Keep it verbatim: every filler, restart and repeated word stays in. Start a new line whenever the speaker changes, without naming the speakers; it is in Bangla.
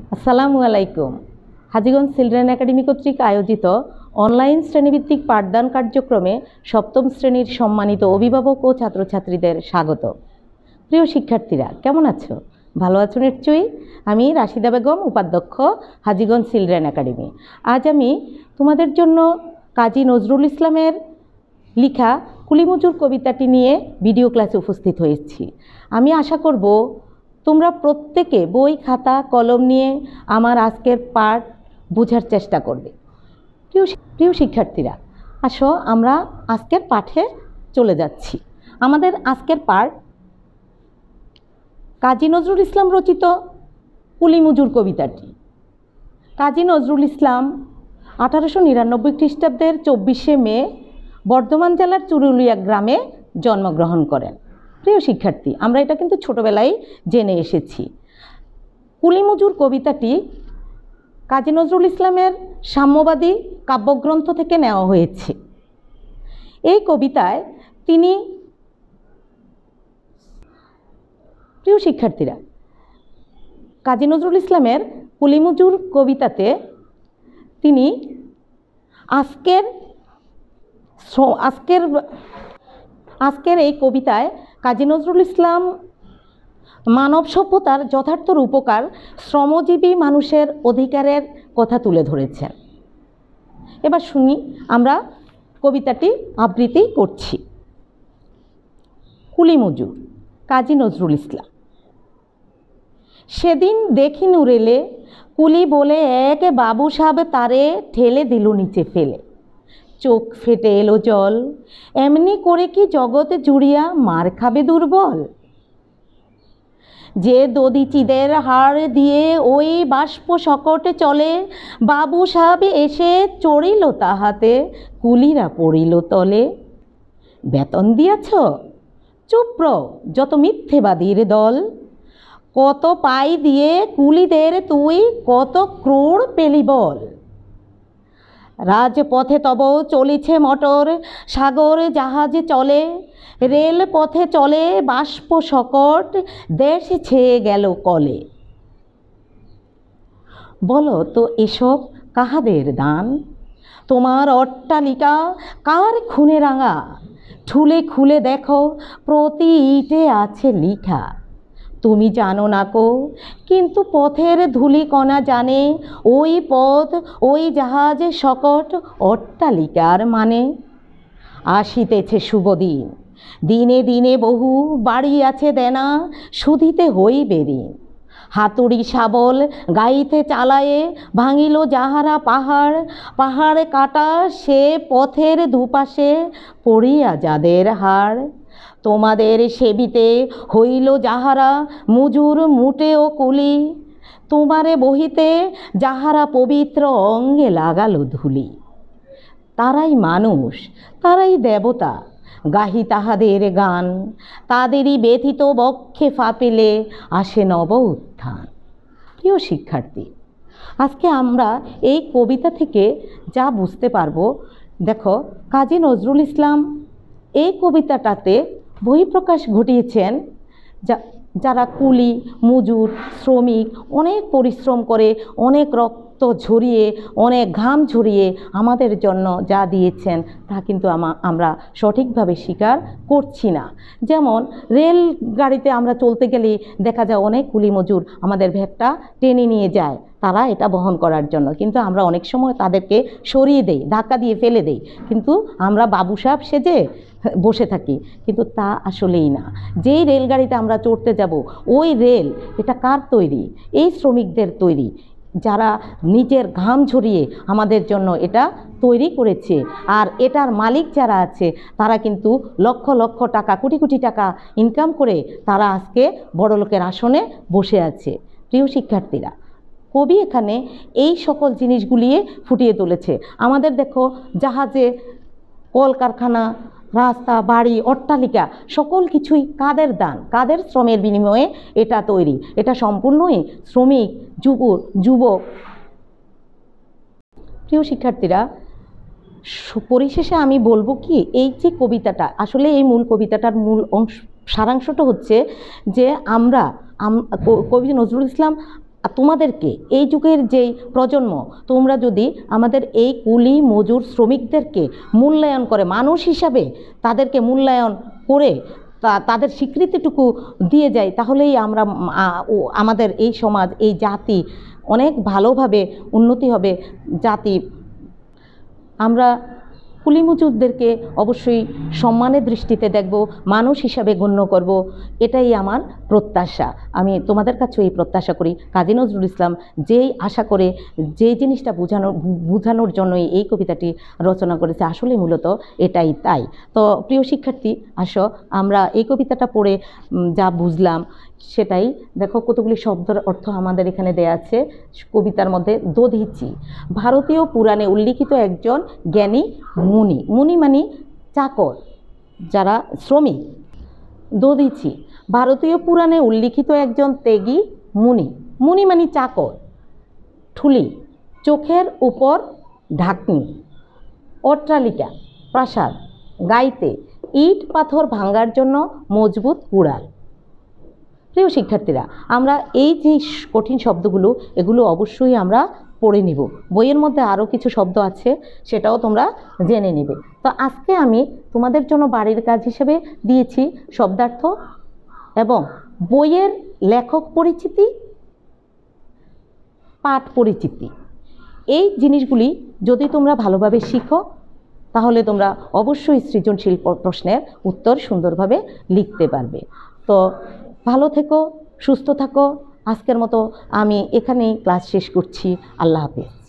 আসসালামু আলাইকুম। হাজীগঞ্জ চিলড্রেন একাডেমি কর্তৃক আয়োজিত অনলাইন শ্রেণীভিত্তিক পাঠদান কার্যক্রমে সপ্তম শ্রেণীর সম্মানিত অভিভাবক ও ছাত্রছাত্রীদের স্বাগত। প্রিয় শিক্ষার্থীরা, কেমন আছো? ভালো আছো নিশ্চয়ই। আমি রাশিদা বেগম, উপাধ্যক্ষ, হাজীগঞ্জ চিলড্রেন একাডেমি। আজ আমি তোমাদের জন্য কাজী নজরুল ইসলামের লেখা কুলিমজুর কবিতাটি নিয়ে ভিডিও ক্লাসে উপস্থিত হয়েছি। আমি আশা করব তোমরা প্রত্যেকে বই, খাতা, কলম নিয়ে আমার আজকের পাঠ বোঝার চেষ্টা করবে। প্রিয় প্রিয় শিক্ষার্থীরা, আসো আমরা আজকের পাঠে চলে যাচ্ছি। আমাদের আজকের পাঠ কাজী নজরুল ইসলাম রচিত কুলিমজুর কবিতাটি। কাজী নজরুল ইসলাম আঠারোশো নিরানব্বই খ্রিস্টাব্দের চব্বিশে মে বর্ধমান জেলার চুরুলিয়া গ্রামে জন্মগ্রহণ করেন। প্রিয় শিক্ষার্থী, আমরা এটা কিন্তু ছোটোবেলায় জেনে এসেছি। কুলিমজুর কবিতাটি কাজী নজরুল ইসলামের সাম্যবাদী কাব্যগ্রন্থ থেকে নেওয়া হয়েছে। এই কবিতায় তিনি, প্রিয় শিক্ষার্থীরা, কাজী নজরুল ইসলামের কুলিমজুর কবিতাতে তিনি আজকের আজকের আজকের এই কবিতায় কাজী নজরুল ইসলাম মানব সভ্যতার যথার্থ রূপকার শ্রমজীবী মানুষের অধিকারের কথা তুলে ধরেছেন। এবার শুনি, আমরা কবিতাটি আবৃত্তি করছি। কুলিমজুর, কাজী নজরুল ইসলাম। সেদিন দেখি নুরেলে কুলি বলে এক বাবু সাহেব তারে ঠেলে দিল নিচে ফেলে। চোখ ফেটে এলো জল, এমনি করে কি জগতে জুড়িয়া মার খাবে দুর্বল। যে দদিচিদের হাড় দিয়ে ওই বাষ্প সকটে চলে, বাবু সাহেব এসে চড়িল তাহাতে, কুলিরা পড়িল তলে। বেতন দিয়াছ? চুপ যত মিথ্যেবাদীর দল। কত পাই দিয়ে কুলিদের তুই কত ক্রোড় পেলি বল। রাজপথে তব চলিছে মটর, সাগর জাহাজে চলে, রেল পথে চলে বাষ্প সকট, দেশ ছেয়ে গেল কলে। বলো তো এসব কাহাদের দান? তোমার অট্টালিকা কার খুনে রাঙা? ঠুলে খুলে দেখো প্রতি ইটে আছে লিখা। তুমি জানো না কো, কিন্তু পথের ধূলিকণা জানে, ওই পথ ওই জাহাজ সকট অট্টালিকার মানে। আসিতেছে শুভদিন, দিনে দিনে বহু বাড়ি আছে দেনা, শুধিতে হইবে ঋণ। হাতুড়ি শাবল গাইতে চালায়ে ভাঙিল যাহারা পাহাড়, পাহাড় কাটা সে পথের দুপাশে পড়িয়া যাদের হাড়। তোমাদের সেবিতে হইল যাহারা মুজুর মুটে ও কুলি, তোমারে বহিতে যাহারা পবিত্র অঙ্গে লাগালো ধুলি। তারাই মানুষ, তারাই দেবতা, গাহি তাহাদের গান, তাদেরই ব্যথিত বক্ষে ফাঁপিলে আসে নব উত্থান। প্রিয় শিক্ষার্থী, আজকে আমরা এই কবিতা থেকে যা বুঝতে পারবো, দেখো কাজী নজরুল ইসলাম এই কবিতাটাতে বহিঃপ্রকাশ ঘটিয়েছেন যা যারা কুলি, মজুর, শ্রমিক, অনেক পরিশ্রম করে, অনেক রক্ত ঝরিয়ে, অনেক ঘাম ঝরিয়ে আমাদের জন্য যা দিয়েছেন তা কিন্তু আমরা সঠিকভাবে স্বীকার করছি না। যেমন রেল গাড়িতে আমরা চলতে গেলে দেখা যায় অনেক কুলি মজুর আমাদের ভ্যাটটা টেনে নিয়ে যায় তারা এটা বহন করার জন্য, কিন্তু আমরা অনেক সময় তাদেরকে সরিয়ে দেই, ধাক্কা দিয়ে ফেলে দেই, কিন্তু আমরা বাবু সাহেব সেজে বসে থাকি, কিন্তু তা আসলেই না। যেই রেলগাড়িতে আমরা চড়তে যাব ওই রেল এটা কার তৈরি? এই শ্রমিকদের তৈরি, যারা নিজের ঘাম ঝরিয়ে আমাদের জন্য এটা তৈরি করেছে। আর এটার মালিক যারা আছে তারা কিন্তু লক্ষ লক্ষ টাকা, কোটি কোটি টাকা ইনকাম করে তারা আজকে বড়লোকের আসনে বসে আছে। প্রিয় শিক্ষার্থীরা, কবি এখানে এই সকল জিনিসগুলি ফুটিয়ে তুলেছে। আমাদের দেখো জাহাজে কলকারখানা, রাস্তা, বাড়ি, অট্টালিকা সকল কিছুই কাদের দান, কাদের শ্রমের বিনিময়ে এটা তৈরি? এটা সম্পূর্ণই শ্রমিক, যুবক যুবক প্রিয় শিক্ষার্থীরা, পরিশেষে আমি বলবো কি, এই যে কবিতাটা, আসলে এই মূল কবিতাটার মূল অংশ, সারাংশটা হচ্ছে যে আমরা কবি নজরুল ইসলাম আর তোমাদেরকে এই যুগের যেই প্রজন্ম, তোমরা যদি আমাদের এই কুলি মজুর শ্রমিকদেরকে মূল্যায়ন করে, মানুষ হিসাবে তাদেরকে মূল্যায়ন করে তা তাদের স্বীকৃতিটুকু দিয়ে যায়, তাহলেই আমরা আমাদের এই সমাজ, এই জাতি অনেক ভালোভাবে উন্নতি হবে। জাতি আমরা কুলি মজুরদেরকে অবশ্যই সম্মানের দৃষ্টিতে দেখব, মানুষ হিসাবে গণ্য করব, এটাই আমার প্রত্যাশা। আমি তোমাদের কাছেও এই প্রত্যাশা করি। কাজী নজরুল ইসলাম যেই আশা করে, যেই জিনিসটা বোঝানো বোঝানোর জন্যই এই কবিতাটি রচনা করেছে, আসলে মূলত এটাই তাই। তো প্রিয় শিক্ষার্থী, আসো আমরা এই কবিতাটা পড়ে যা বুঝলাম সেটাই দেখো। কতগুলি শব্দের অর্থ আমাদের এখানে দেয়া আছে কবিতার মধ্যে। দধিচি, ভারতীয় পুরাণে উল্লিখিত একজন জ্ঞানী মুনি। মুনি মানে চাকর, যারা শ্রমিক। দধিচি, ভারতীয় পুরাণে উল্লিখিত একজন ত্যাগী মুনি। মুনি মানে চাকর। ঠুলি, চোখের উপর ঢাকনি। অট্টালিকা, প্রাসাদ। গাইতে, ইট পাথর ভাঙার জন্য মজবুত কুড়াল। প্রিয় শিক্ষার্থীরা, আমরা এই যে কঠিন শব্দগুলো, এগুলো অবশ্যই আমরা পড়ে নিব। বইয়ের মধ্যে আরও কিছু শব্দ আছে, সেটাও তোমরা জেনে নেবে। তো আজকে আমি তোমাদের জন্য বাড়ির কাজ হিসেবে দিয়েছি শব্দার্থ এবং বইয়ের লেখক পরিচিতি, পাঠ পরিচিতি। এই জিনিসগুলি যদি তোমরা ভালোভাবে শিখো, তাহলে তোমরা অবশ্যই সৃজনশীল প্রশ্নের উত্তর সুন্দরভাবে লিখতে পারবে। তো ভালো থেকো, সুস্থ থাকো। আজকের মতো আমি এখানেই ক্লাস শেষ করছি। আল্লাহ হাফেজ।